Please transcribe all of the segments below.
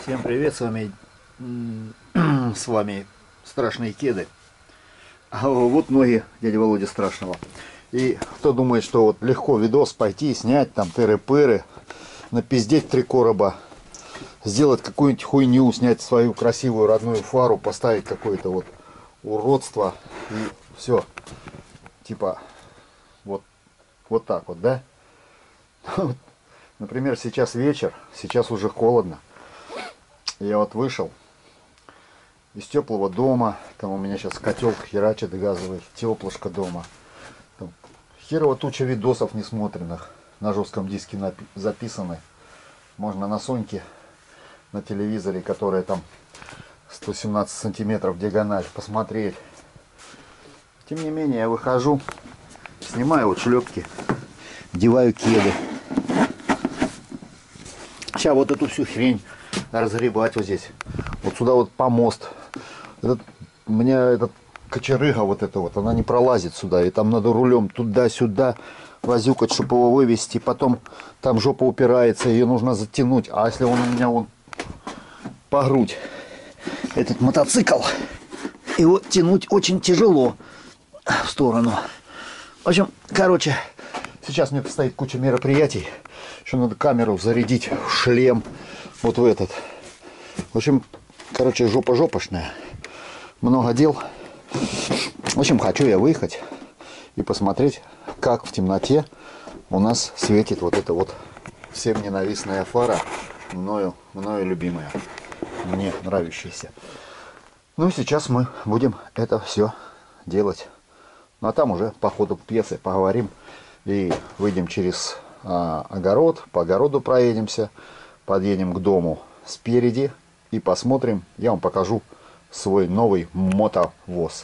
Всем привет, с вами Страшные Кеды. А вот ноги дяди Володи Страшного. И кто думает, что вот легко видос пойти, снять там тыры-пыры, напиздеть 3 короба, сделать какую-нибудь хуйню, снять свою красивую родную фару, поставить какое-то вот уродство и все. Типа вот так вот, да? Например, сейчас вечер, сейчас уже холодно. Я вот вышел из теплого дома, там у меня сейчас котел херачит газовый, теплышко дома. Там херово туча видосов несмотренных, на жестком диске записаны. Можно на Соньке, на телевизоре, которая там 117 сантиметров диагональ, посмотреть. Тем не менее, я выхожу, снимаю вот шлепки, одеваю кеды. Сейчас вот эту всю хрень разгребать вот здесь. Вот сюда вот помост. У меня этот кочерыга вот эта вот, она не пролазит сюда. И там надо рулем туда-сюда возюкать, чтобы его вывести. Потом там жопа упирается, ее нужно затянуть. А если он у меня вон по грудь, этот мотоцикл, его тянуть очень тяжело в сторону. В общем, короче, сейчас мне предстоит куча мероприятий. Еще надо камеру зарядить в шлем. Вот в этот. В общем, короче, жопа жопошная. Много дел. В общем, хочу я выехать и посмотреть, как в темноте у нас светит вот эта вот всем ненавистная фара, мною любимая, мне нравящаяся. Ну и сейчас мы будем это все делать. Ну а там уже по ходу пьесы поговорим и выйдем через огород, по огороду проедемся, подъедем к дому спереди и посмотрим, я вам покажу свой новый мотовоз.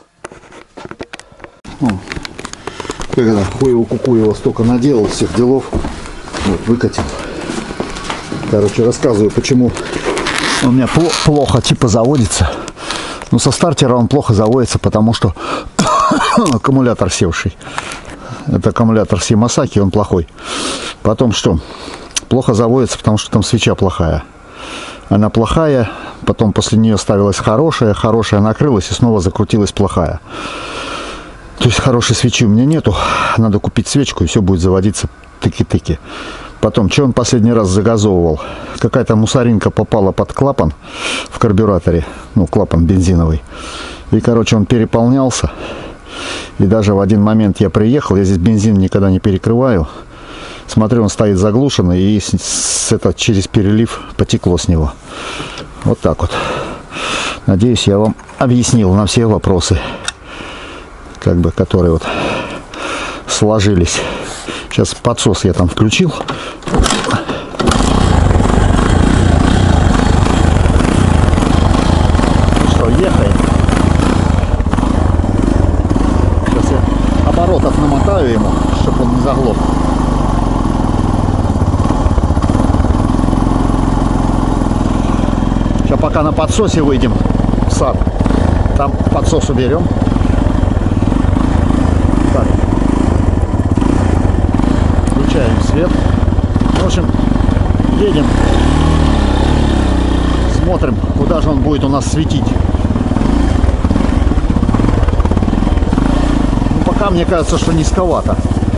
Когда хуево кукуево столько наделал всех делов, вот, выкатил. Короче, рассказываю, почему у меня плохо типа заводится. Ну, со стартера он плохо заводится, потому что аккумулятор севший. Это аккумулятор Симасаки, он плохой. Потом что? Плохо заводится, потому что там свеча плохая. Она плохая, потом после нее ставилась хорошая, хорошая накрылась и снова закрутилась плохая. То есть хорошей свечи у меня нету. Надо купить свечку и все будет заводиться тыки-тыки. Потом, что он последний раз загазовывал? Какая-то мусоринка попала под клапан в карбюраторе. Ну, клапан бензиновый. И, короче, он переполнялся. И даже в один момент я приехал, я здесь бензин никогда не перекрываю. Смотрю, он стоит заглушенный, и через перелив потекло с него. Вот так вот. Надеюсь, я вам объяснил на все вопросы, как бы, которые вот сложились. Сейчас подсос я там включил. Что, ехает? Сейчас я оборотов намотаю ему, чтобы он не заглох. Сейчас пока на подсосе выйдем в сад. Там подсос уберем. Так. Включаем свет. В общем, едем. Смотрим, куда же он будет у нас светить. Ну, пока мне кажется, что низковато.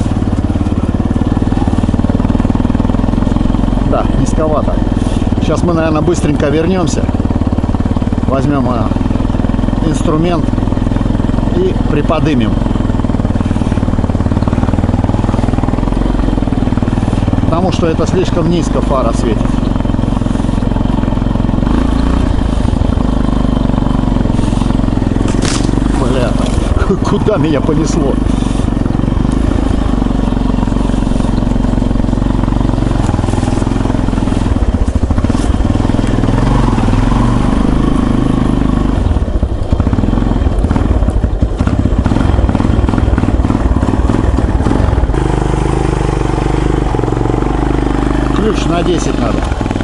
Да, низковато. Сейчас мы, наверное, быстренько вернемся. Возьмем инструмент и приподнимем. Потому что это слишком низко фара светит. Бля, куда меня понесло? Ключ на 10 надо.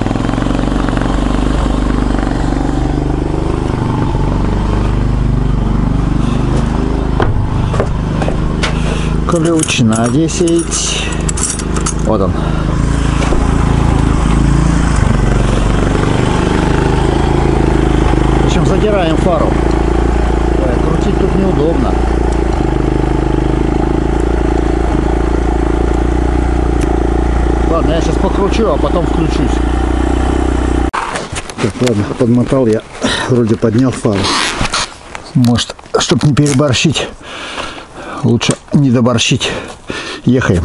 Ключ на 10. Вот он. Задираем фару. Крутить тут неудобно. Ладно, я сейчас покручу, а потом включусь. Так, ладно, подмотал я. Вроде поднял фару. Может, чтобы не переборщить, лучше не доборщить. Ехаем.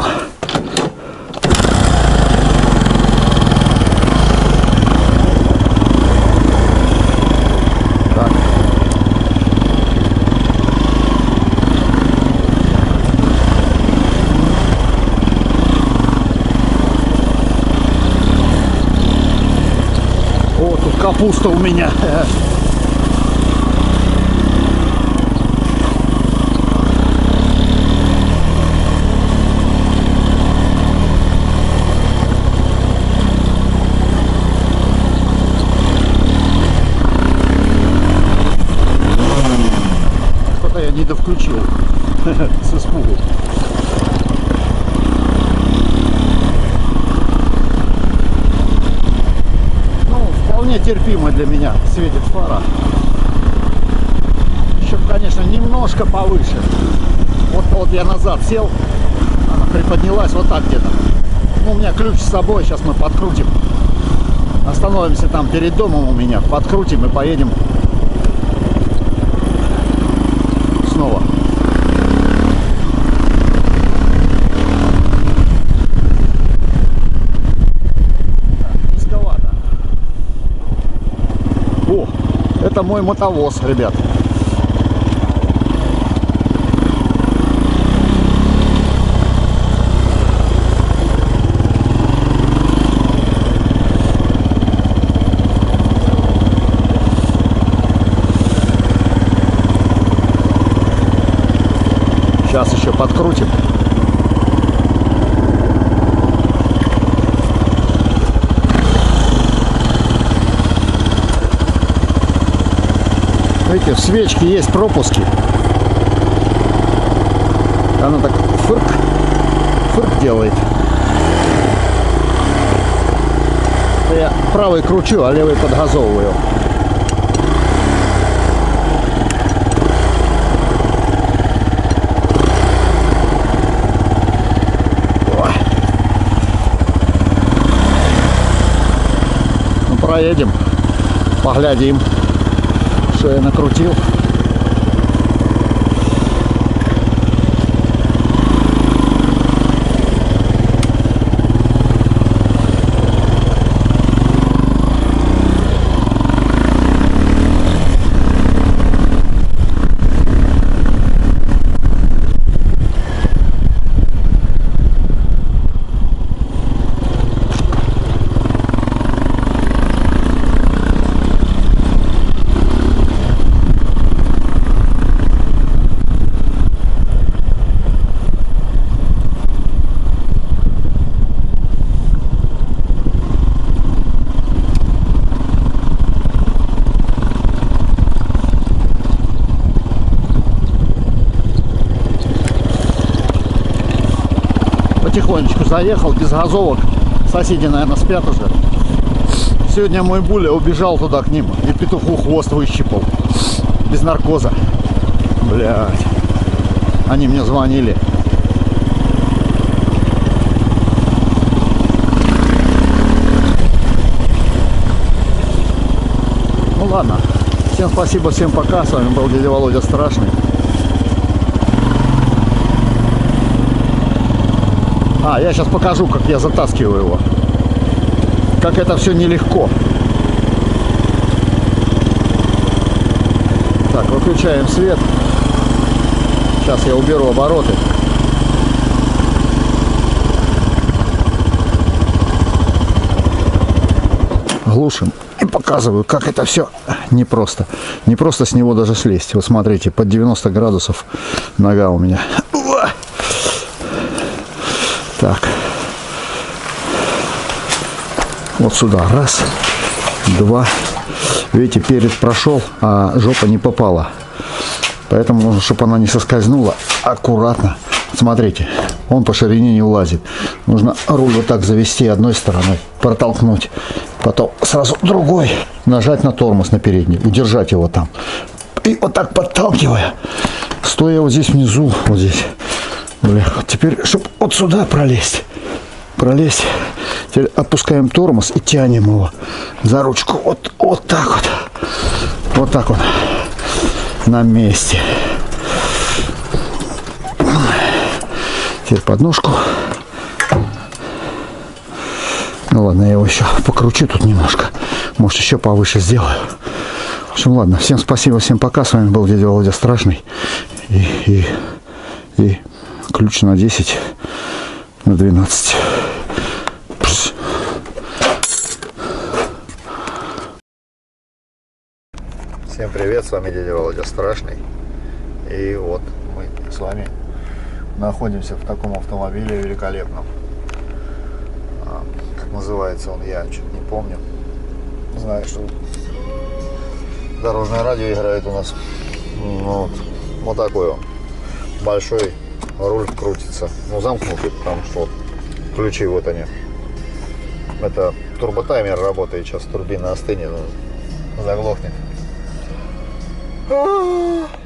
Капуста у меня. Что-то я не довключил с испугу. Вполне терпимо для меня светит фара. Еще, конечно, немножко повыше. Вот я назад сел, она приподнялась вот так где-то. Ну, у меня ключ с собой, сейчас мы подкрутим. Остановимся там перед домом у меня, подкрутим и поедем снова. Это мой мотовоз, ребят. Сейчас еще подкрутим. Видите, в свечке есть пропуски. Она так фырк делает. Я правый кручу, а левый подгазовываю. Ну, проедем, поглядим, что я накрутил. Потихонечку заехал, без газовок. Соседи, наверное, спят уже. Сегодня мой Буля убежал туда к ним и петуху хвост выщипал. Без наркоза. Блядь. Они мне звонили. Ну ладно. Всем спасибо, всем пока. С вами был дядя Володя Страшный. Я сейчас покажу, как я затаскиваю его. Как это все нелегко. Так, выключаем свет. Сейчас я уберу обороты. Глушим и показываю, как это все непросто. Не просто с него даже слезть. Вот смотрите, под 90 градусов нога у меня. Так, вот сюда, раз, два, видите, перед прошел, а жопа не попала, поэтому нужно, чтобы она не соскользнула, аккуратно, смотрите, Он по ширине не влазит. Нужно руль вот так завести одной стороной, протолкнуть, потом сразу другой, нажать на тормоз на передний, удержать его там. И вот так подталкивая, стоя вот здесь внизу, вот здесь. Бля, теперь, чтобы вот сюда пролезть. Теперь отпускаем тормоз и тянем его за ручку. Вот так вот. Вот так вот. На месте. Теперь подножку. Ну ладно, я его еще покручу тут немножко. Может, еще повыше сделаю. В общем, ладно. Всем спасибо, всем пока. С вами был дядя Володя Страшный. И ключ на 10, на 12. Всем привет, с вами дядя Володя Страшный. И вот мы с вами находимся в таком автомобиле великолепном. Как называется он, я чуть не помню. Знаю, что дорожное радио играет у нас. Вот такой он. Большой, руль крутится. Ну, замкнутый, потому что вот ключи вот они. Это турботаймер работает. Сейчас турбина остынет, заглохнет.